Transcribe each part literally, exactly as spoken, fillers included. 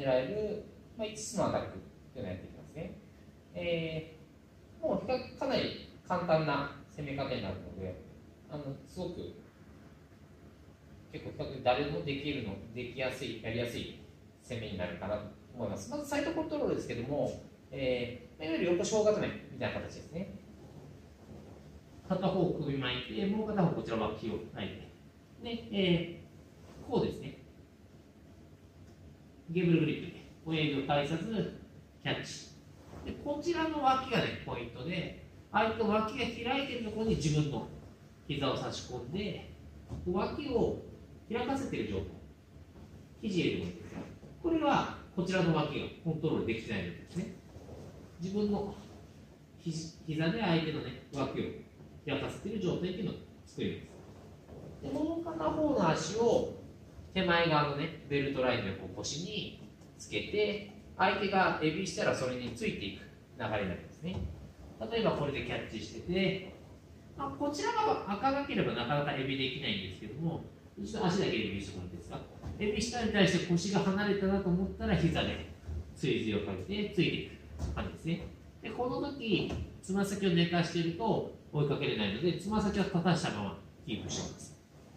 える、まあ、いつつのアタックというのをやっていきますね。えー、もう比較かなり簡単な攻め方になるので、あのすごく結構比較的誰でもできるの、できやすい、やりやすい攻めになるかなと思います。まずサイドコントロールですけども、えー、いわゆる横小固めみたいな形ですね。片方を首巻いて、もう片方こちら脇を巻いて、で、えー、こうですね。ゲーブルグリップで親指を返さずキャッチ。でこちらの脇がね、ポイントで、相手の脇が開いているところに自分の膝を差し込んで、脇を開かせている状態。肘入れてもいいですよ。これはこちらの脇がコントロールできてないんですね。自分の膝で相手の、ね、脇を開かせている状態っていうのを作ります。でもう片方の足を手前側のね、ベルトラインの腰につけて、相手がエビしたらそれについていく流れになりますね。例えばこれでキャッチしてて、まあ、こちらが開かなければなかなかエビできないんですけども、一度足だけエビしてもらっていいですか。エビ下に対して腰が離れたなと思ったら膝で追随をかけてついていく感じですね。でこの時、つま先を寝かしていると追いかけれないので、つま先を立たしたままキープしています。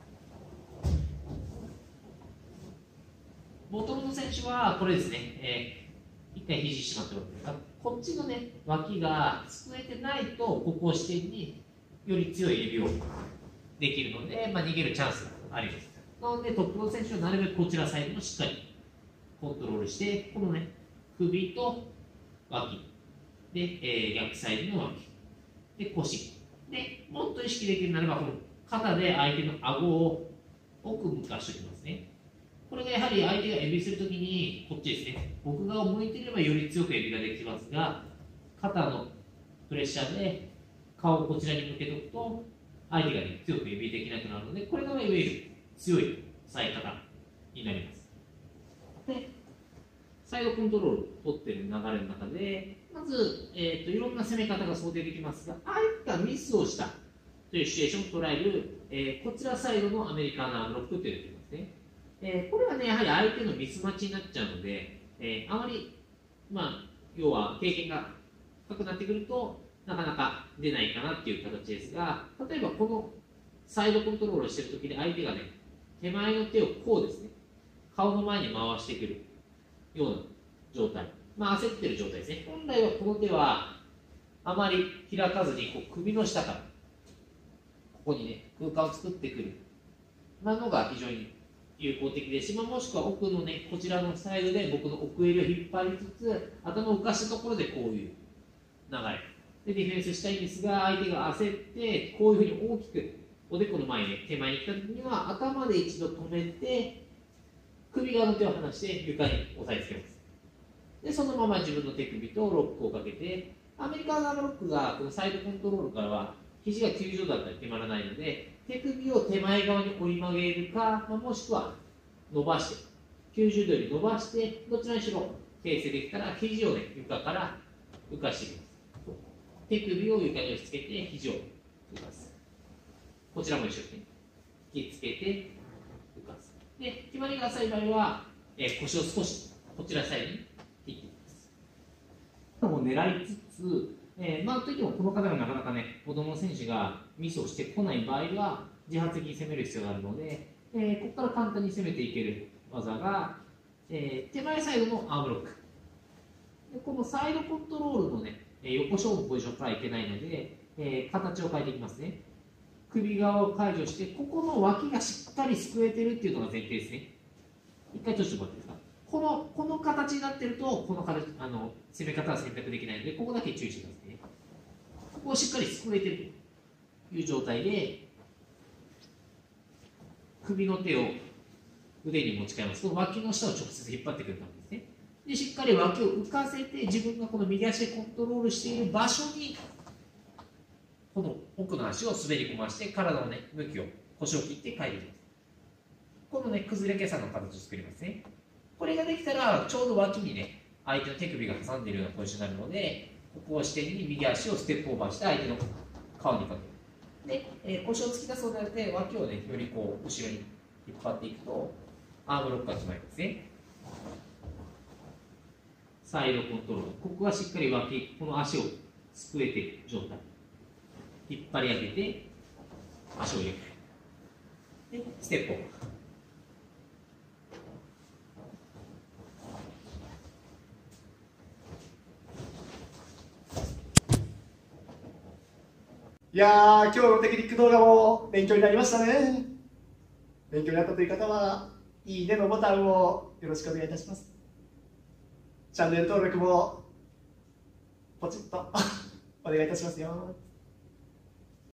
ボトルの選手はこれですね、えー、一回肘しまってもらっていいですか。こっちのね、脇がすくえてないと、ここを支点により強いエビをできるので、まあ、逃げるチャンスがあります。なので、トップの選手はなるべくこちらサイドもしっかりコントロールして、このね、首と脇、で、えー、逆サイドの脇、で、腰。で、もっと意識できるならば、この肩で相手の顎を奥向かしておきますね。これがやはり相手がエビするときに、こっちですね、奥側を向いていればより強くエビができますが、肩のプレッシャーで顔をこちらに向けておくと、相手が、ね、強くエビできなくなるので、これがいわゆる強い抑え方になります。で、サイドコントロールを取っている流れの中で、まず、えーと、いろんな攻め方が想定できますが、相手がミスをしたというシチュエーションを捉える、えー、こちらサイドのアメリカンアームロックというのが出てますね。えー、これはね、やはり相手のミスマッチになっちゃうので、えー、あまり、まあ、要は経験が深くなってくると、なかなか出ないかなっていう形ですが、例えばこのサイドコントロールをしているときに相手がね、手前の手をこうですね、顔の前に回してくるような状態、まあ、焦っている状態ですね。本来はこの手はあまり開かずにこう首の下からここにね、空間を作ってくるなのが非常に有効的ですし、まあ、もしくは奥のね、こちらのサイドで僕の奥襟を引っ張りつつ、頭を浮かしたところでこういう流れでディフェンスしたいんですが、相手が焦ってこういうふうに大きくおでこの前に、ね、手前に来た時には頭で一度止めて首側の手を離して床に押さえつけます。でそのまま自分の手首とロックをかけて、アメリカのロックがこのサイドコントロールからは肘がきゅうじゅうどだったら決まらないので、手首を手前側に折り曲げるか、まあ、もしくは伸ばしてきゅうじゅうどより伸ばして、どちらにしろ形成できたら肘を、ね、床から浮かしていきます。手首を床に押し付けて肘を浮かす。こちらも一緒ですね。引きつけて浮かす。で決まりが浅い場合は、えー、腰を少しこちらサイドに切っていきます。もう狙いつつ、えー、まあといってもこの方がなかなかね、子供の選手がミスをしてこない場合は自発的に攻める必要があるので、えー、ここから簡単に攻めていける技が、えー、手前サイドのアームロック。でこのサイドコントロールのね、横勝負ポジションからいけないので、えー、形を変えていきますね。首側を解除して、ここの脇がしっかりすくえてるっていうのが前提ですね。一回閉じてもらっていいですか。このこの形になってると、この形あの攻め方は選択できないので、ここだけ注意してくださいね。ここをしっかりすくえてるという状態で、首の手を腕に持ち替えますと、脇の下を直接引っ張ってくる感じですね。でしっかり脇を浮かせて、自分がこの右足でコントロールしている場所にこの奥の足を滑り込まして、体の、ね、向きを腰を切って変えていきます。この、ね、崩れ計算の形を作りますね。これができたらちょうど脇にね、相手の手首が挟んでいるようなポジションになるので、ここを支点に右足をステップオーバーして相手の顔にかける。で、えー、腰を突き出すのであって脇をね、よりこう後ろに引っ張っていくとアームロックが決まりますね。 サイドコントロール。ここはしっかり脇、この足をすくえている状態。引っ張り上げて、足を入れる。で、ステップオフ。 いやー、今日のテクニック動画も勉強になりましたね。勉強になったという方は、いいねのボタンをよろしくお願いいたします。チャンネル登録もポチッとお願いいたしますよ。